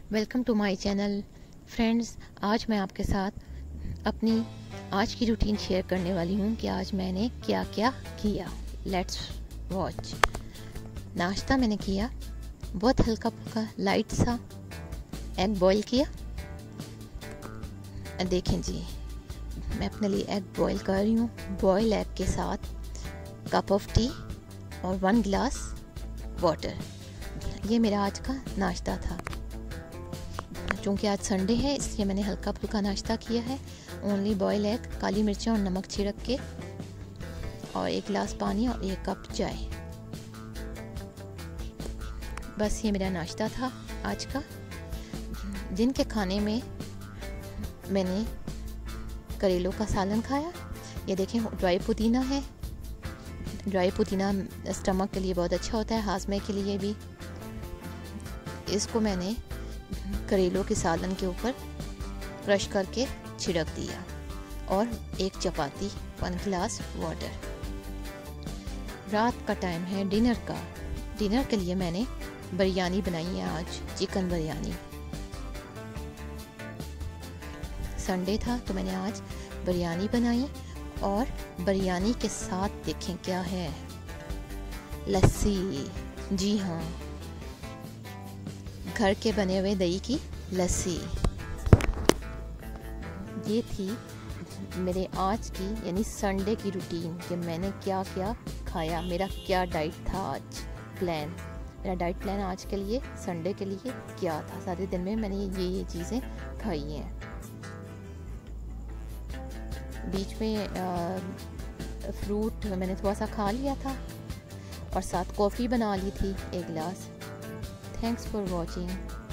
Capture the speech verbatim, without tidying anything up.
Welcome to my channel friends. आज मैं आपके साथ अपनी आज की रूटीन शेयर करने वाली हूँ कि आज मैंने क्या क्या किया। Let's watch. नाश्ता मैंने किया बहुत हल्का फुल्का लाइट सा, एग बॉईल किया। देखें जी, मैं अपने लिए एग बॉईल कर रही हूँ। बॉयल एग के साथ कप ऑफ टी और वन ग्लास वाटर। ये मेरा आज का नाश्ता था। चूँकि आज संडे है इसलिए मैंने हल्का फुल्का नाश्ता किया है। ओनली बॉयल एग, काली मिर्चें और नमक छिड़क के, और एक गिलास पानी और एक कप चाय। बस ये मेरा नाश्ता था आज का। दिन के खाने में मैंने करेलों का सालन खाया। ये देखें, ड्राई पुदीना है। ड्राई पुदीना स्टमक के लिए बहुत अच्छा होता है, हाजमे के लिए भी। इसको मैंने करेलों के सालन के ऊपर क्रश करके छिड़क दिया, और एक चपाती, वन गिलास वाटर। रात का टाइम है डिनर का। डिनर के लिए मैंने बिरयानी बनाई है आज, चिकन बिरयानी। संडे था तो मैंने आज बिरयानी बनाई, और बिरयानी के साथ देखें क्या है, लस्सी। जी हाँ, घर के बने हुए दही की लस्सी। ये थी मेरे आज की यानी संडे की रूटीन कि मैंने क्या क्या खाया, मेरा क्या डाइट था आज। प्लान, मेरा डाइट प्लान आज के लिए, संडे के लिए क्या था। सारे दिन में मैंने ये ये चीज़ें खाई हैं। बीच में आ, फ्रूट मैंने थोड़ा सा खा लिया था, और साथ कॉफ़ी बना ली थी एक गिलास। Thanks for watching.